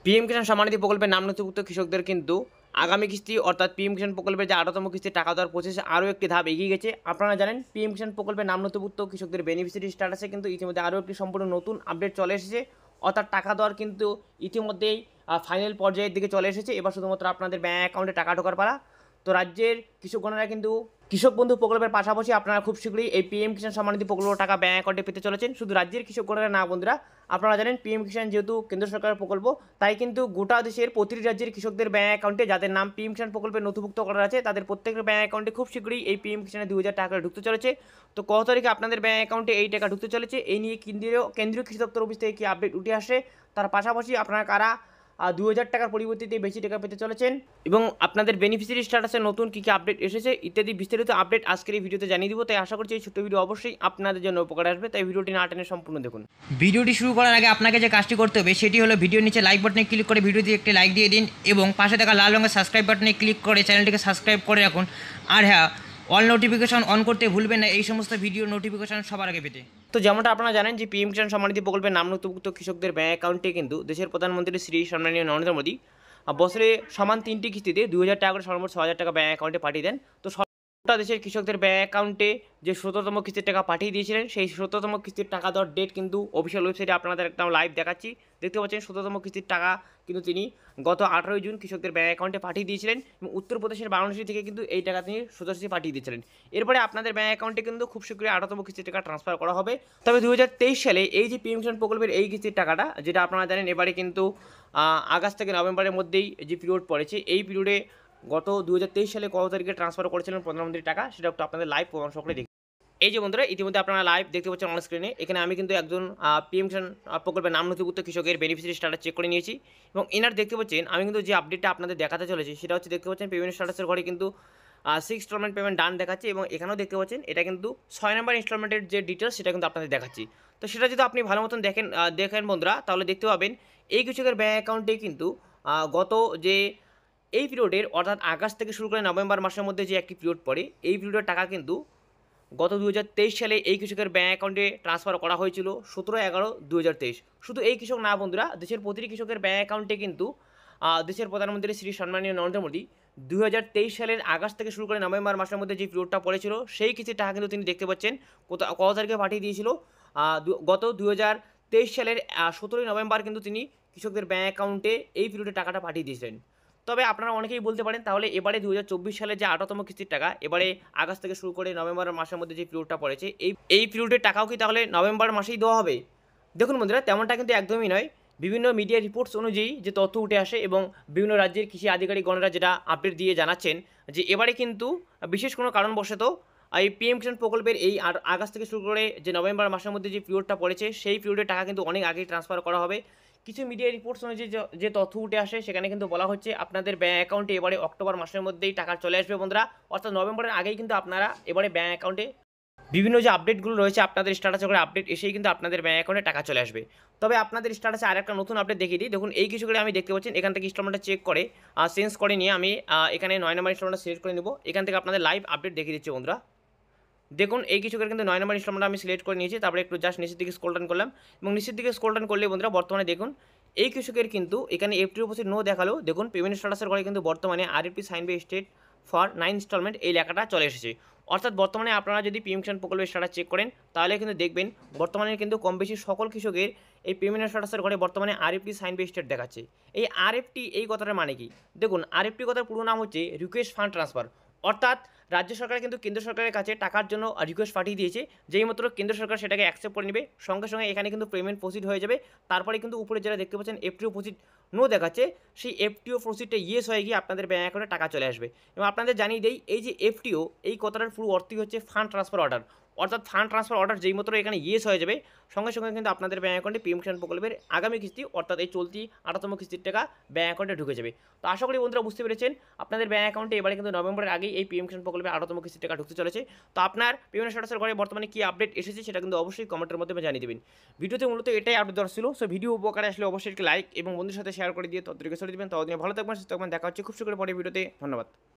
PM Kisan Samman Nidhi প্রকল্পের নাম নথিভুক্ত কৃষকদের কিন্তু আগামী কিস্তি অর্থাৎ পিএম কিষাণ প্রকল্পের যে 18তম কিস্তির টাকা দেওয়ার প্রসেসে আরও একটি ধাপ এগিয়ে গেছে। আপনারা জানেন পিএম কিষাণ প্রকল্পের নাম নথিভুক্ত কৃষকদের বেনিফিশিয়ারি স্ট্যাটাসে কিন্তু ইতিমধ্যে আরও একটি সম্পূর্ণ নতুন আপডেট চলে এসেছে। অর্থাৎ টাকা দেওয়ার কিন্তু ইতিমধ্যেই ফাইনাল পর্যায়ের দিকে চলে এসেছে। এবার শুধুমাত্র আপনাদের ব্যাঙ্ক অ্যাকাউন্টে টাকা ঢোকার পালা। তো রাজ্যের কৃষকগণরা কিন্তু কৃষক বন্ধু প্রকল্পের পাশাপাশি আপনারা খুব শীঘ্রই এই পিএম কিষাণ সম্মান নিধি প্রকল্পের টাকা ব্যাঙ্ক অ্যাকাউন্টে পেতে চলেছেন। শুধু রাজ্যের কৃষকগণরা না বন্ধুরা, আপনারা জানেন পিএম কিষাণ যেহেতু কেন্দ্র সরকারের প্রকল্প, তাই কিন্তু গোটা দেশের প্রতিটি রাজ্যের কৃষকদের ব্যাঙ্ক অ্যাকাউন্টে যাদের নাম পিএম কিষাণ প্রকল্পে নথিভুক্ত করা আছে তাদের প্রত্যেকের ব্যাঙ্ক অ্যাকাউন্টে খুব শীঘ্রই এই পিএম কিষাণের 2000 টাকা ঢুকতে চলেছে। তো কত তারিখে আপনাদের ব্যাঙ্ক অ্যাকাউন্টে এই টাকা ঢুকতে চলেছে এই নিয়ে কেন্দ্রীয় কৃষি দপ্তর অফিস থেকে কি আপডেট উঠে আসে, তার পাশাপাশি আপনারা কারা 2000 টাকার পরিবর্তে বেশি টাকা পেতে চলেছেন এবং আপনাদের বেনিফিশিয়ারি স্ট্যাটাসে নতুন কী কী আপডেট এসেছে ইত্যাদি বিস্তারিত আপডেট আজকের এই ভিডিওতে জানিয়ে দিব। তাই আশা করছি এই ছোট্ট ভিডিও অবশ্যই আপনাদের জন্য উপকার আসবে, তাই ভিডিওটি না টেনে সম্পূর্ণ দেখুন। ভিডিওটি শুরু করার আগে আপনাকে যে কাজটি করতে হবে সেটি হলো ভিডিওর নিচে লাইক বাটনে ক্লিক করে ভিডিওতে একটি লাইক দিয়ে দিন এবং পাশে থাকা লাল রঙের সাবস্ক্রাইব বাটনে ক্লিক করে চ্যানেলটিকে সাবস্ক্রাইব করে রাখুন। আর হ্যাঁ, অল নোটিফিকেশন অন করতে ভুলবেন না এই সমস্ত ভিডিও নোটিফিকেশন সবার আগে পেতে। তো যেমনটা আপনারা জানেন যে পিএম কিষাণ সম্মান নিধি প্রকল্পের নাম নথিভুক্ত কৃষকদের ব্যাঙ্ক অ্যাকাউন্টে কিন্তু দেশের প্রধানমন্ত্রী শ্রী সম্মানীয় নরেন্দ্র মোদী বছরে সমান 3টি কিস্তিতে 2000 টাকা করে সর্বোচ্চ 6000 টাকা ব্যাঙ্ক অ্যাকাউন্টে পাঠিয়ে দেন। তো গোটা দেশের কৃষকদের ব্যাঙ্ক অ্যাকাউন্টে যে 17তম কিস্তির টাকা পাঠিয়ে দিয়েছিলেন সেই 17তম কিস্তির টাকা দেওয়ার ডেট কিন্তু অফিসিয়াল ওয়েবসাইটে আপনাদের একদম লাইভ দেখাচ্ছি। দেখতে পাচ্ছেন 17তম কিস্তির টাকা কিন্তু তিনি গত 18ই জুন কৃষকদের ব্যাঙ্ক অ্যাকাউন্টে পাঠিয়ে দিয়েছিলেন এবং উত্তরপ্রদেশের বারাণসী থেকে কিন্তু এই টাকা তিনি সোজাসুজি পাঠিয়ে দিয়েছিলেন। এরপরে আপনাদের ব্যাঙ্ক অ্যাকাউন্টে কিন্তু খুব শীঘ্রই 18তম কিস্তির টাকা ট্রান্সফার করা হবে। তবে 2023 সালে এই যে পিএম কিষাণ প্রকল্পের এই কিস্তির টাকাটা যেটা আপনারা জানেন এবারে কিন্তু আগস্ট থেকে নভেম্বরের মধ্যেই যে পিরিয়ড পড়েছে এই পিরিয়ডে গত 2023 সালে কত তারিখে ট্রান্সফার করেছিলেন প্রধানমন্ত্রীর টাকা সেটা একটু আপনাদের লাইভ প্রমাণ সহকারে দেখি। এই যে বন্ধুরা ইতিমধ্যে আপনারা লাইভ দেখতে পাচ্ছেন অন স্ক্রিনে, এখানে আমি কিন্তু একজন পিএম কিষাণ প্রকল্পের নাম নথিভুক্ত কৃষকের বেনিফিশিয়ারি স্ট্যাটাস চেক করে নিয়েছি এবং এনার দেখতে পাচ্ছেন আমি কিন্তু যে আপডেটটা আপনাদের দেখাতে চলেছি সেটা হচ্ছে দেখতে পাচ্ছেন পেমেন্ট স্ট্যাটাসের ঘরে কিন্তু 6 ইনস্টলমেন্ট পেমেন্ট ডান দেখাচ্ছে এবং এখানেও দেখতে পাচ্ছেন এটা কিন্তু 6 নম্বর ইনস্টলমেন্টের যে ডিটেলস সেটা কিন্তু আপনাদের দেখাচ্ছি। তো সেটা যদি আপনি ভালো মতন দেখেন বন্ধুরা তাহলে দেখতে পাবেন এই কৃষকের ব্যাঙ্ক অ্যাকাউন্টে কিন্তু গত যে এই পিরিয়ডের অর্থাৎ আগস্ট থেকে শুরু করে নভেম্বর মাসের মধ্যে যে একটি পিরিয়ড পড়ে এই পিরিয়ডের টাকা কিন্তু গত 2023 সালে এই কৃষকের ব্যাঙ্ক অ্যাকাউন্টে ট্রান্সফার করা হয়েছিল 17/11/2023। শুধু এই কৃষক না বন্ধুরা, দেশের প্রতিটি কৃষকের ব্যাঙ্ক অ্যাকাউন্টে কিন্তু দেশের প্রধানমন্ত্রী শ্রী সম্মানীয় নরেন্দ্র মোদী 2023 সালের আগস্ট থেকে শুরু করে নভেম্বর মাসের মধ্যে যে পিরিয়ডটা পড়েছিল সেই কিস্তির টাকা কিন্তু তিনি দেখতে পাচ্ছেন কত তারিখে পাঠিয়ে দিয়েছিল। গত 2023 সালের 17ই নভেম্বর কিন্তু তিনি কৃষকদের ব্যাঙ্ক অ্যাকাউন্টে এই পিরিয়ডে টাকাটা পাঠিয়ে দিয়েছিলেন। তবে আপনারা অনেকেই বলতে পারেন তাহলে এবারে 2024 সালে যে 18তম কিস্তির টাকা এবারে আগস্ট থেকে শুরু করে নভেম্বর মাসের মধ্যে যে পিরিয়ডটা পড়েছে এই পিরিয়ডের টাকাও কি তাহলে নভেম্বর মাসেই দেওয়া হবে? দেখুন বন্ধুরা তেমনটা কিন্তু একদমই নয়। বিভিন্ন মিডিয়া রিপোর্টস অনুযায়ী যে তথ্য উঠে আসে এবং বিভিন্ন রাজ্যের কৃষি আধিকারিকগণরা যেটা আপডেট দিয়ে জানাচ্ছেন যে এবারে কিন্তু বিশেষ কোনো কারণবশত এই পিএম কিষাণ প্রকল্পের এই আগস্ট থেকে শুরু করে যে নভেম্বর মাসের মধ্যে যে পিরিয়ডটা পড়েছে সেই পিরিয়ডের টাকা কিন্তু অনেক আগেই ট্রান্সফার করা হবে। কিছু মিডিয়া রিপোর্টস অনুযায়ী যে তথ্য উঠে আসে সেখানে কিন্তু বলা হচ্ছে আপনাদের ব্যাঙ্ক অ্যাকাউন্টে এবারে অক্টোবর মাসের মধ্যেই টাকা চলে আসবে বন্ধুরা, অর্থাৎ নভেম্বরের আগেই কিন্তু আপনারা এবারে ব্যাঙ্ক অ্যাকাউন্টে বিভিন্ন যে আপডেটগুলো রয়েছে আপনাদের স্ট্যাটাসে করে আপডেট এসেই কিন্তু আপনাদের ব্যাঙ্ক অ্যাকাউন্টে টাকা চলে আসবে। তবে আপনাদের স্ট্যাটাসে আরেকটা নতুন আপডেট দেখিয়ে দিই। দেখুন এই কিছু করে আমি দেখতে পাচ্ছেন এখান থেকে ইনস্টলমেন্টটা চেক করে চেঞ্জ করে নিয়ে আমি এখানে 9 নম্বর ইনস্টলমেন্টটা সিলেক্ট করে নেব। এখান থেকে আপনাদের লাইভ আপডেট দেখিয়ে দিচ্ছি বন্ধুরা। দেখুন এই কিছু কিন্তু 9 নম্বর ইনস্টলমেন্ট আমি সিলেক্ট করে নিয়েছি, তারপরে একটু জাস্ট নিচের দিকে স্ক্রল ডাউন করলাম এবং নিচের দিকে স্ক্রল ডাউন করলে বন্ধুরা বর্তমানে দেখুন এই কৃষকের কিন্তু এখানে এফটি উপস্থিত নো দেখালো। দেখুন পেমেন্ট স্ট্যাটাসের ঘরে কিন্তু বর্তমানে RFT sign by state for 9 installment এই লেখাটা চলে এসেছে। অর্থাৎ বর্তমানে আপনারা যদি পিএম কিষাণ প্রকল্পের স্ট্যাটাস চেক করেন তাহলে কিন্তু দেখবেন বর্তমানে কিন্তু কম বেশি সকল কৃষকের এই পেমেন্ট স্ট্যাটাসের ঘরে বর্তমানে আরএফটি সাইন বাই স্টেট দেখাচ্ছে। এই আরএফটি এই কথাটার মানে কি? দেখুন আরএফটি কথার পুরো নাম হচ্ছে রিকোয়েস্ট ফান্ড ট্রান্সফার। অর্থাৎ রাজ্য সরকার কিন্তু কেন্দ্র সরকারের কাছে টাকার জন্য রিকোয়েস্ট পাঠিয়ে দিয়েছে, যেই মাত্র কেন্দ্র সরকার সেটাকে অ্যাকসেপ্ট করে নেবে সঙ্গে সঙ্গে এখানে কিন্তু পেমেন্ট প্রসিড হয়ে যাবে। তারপরে কিন্তু উপরে যারা দেখতে পাচ্ছেন এফটিও প্রসিড নো দেখাচ্ছে সেই এফটিও প্রসিডটা ইয়েস হয়ে গিয়ে আপনাদের ব্যাঙ্ক অ্যাকাউন্টে টাকা চলে আসবে। এবং আপনাদের জানিয়ে দেই এই যে এফটিও এই কথাটার পুরো অর্থই হচ্ছে ফান্ড ট্রান্সফার অর্ডার। অর্থাৎ ফান্ড ট্রান্সফার অর্ডার যেই মাত্র এখানে ইয়েস হয়ে যাবে সঙ্গে সঙ্গে কিন্তু আপনাদের ব্যাঙ্ক অ্যাকাউন্টে পিএম কিষাণ প্রকল্পের আগামী কিস্তি অর্থাৎ এই চলতি 18তম কিস্তির টাকা ব্যাঙ্ক অ্যাকাউন্টে ঢুকে যাবে। তো আশা করি বন্ধুরা বুঝতে পেরেছেন আপনাদের ব্যাঙ্ক অ্যাকাউন্টে এবারে কিন্তু নভেম্বরের আগেই এই পিএম কিষাণ প্রকল্পের 18তম কিস্তির টাকা ঢুকতে চলেছে। তো আপনার পেমেন্ট স্ট্যাটাসের ঘরে বর্তমানে কি আপডেট এসেছে সেটা কিন্তু অবশ্যই কমেন্টের মাধ্যমে জানিয়ে দেবেন। ভিডিওতে মূলত এটাই আপডেট দেওয়ার ছিল। সো ভিডিও উপকারে আসলে অবশ্যই একটি লাইক এবং বন্ধুর সাথে শেয়ার করে দিয়ে ততদিকে ছড়িয়ে দেবেন। ততদিনে ভালো থাকবেন, সুস্থ থাকবেন। দেখা হচ্ছে খুব শীঘ্রই পরের ভিডিওতে। ধন্যবাদ।